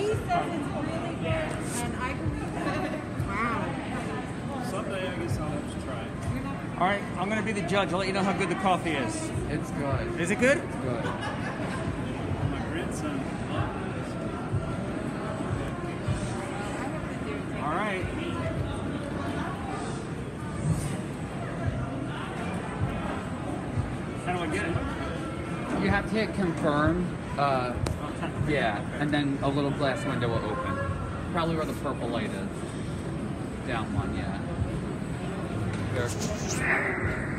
says it's really good, and I believe it. Wow. Someday I guess I'll have to try it. All right, I'm going to be the judge. I'll let you know how good the coffee is. It's good. Is it good? It's good. My grandson loved this. All right. How do I get it? You have to hit confirm. Yeah, and then a little glass window will open. Probably where the purple light is. Down one, yeah. There.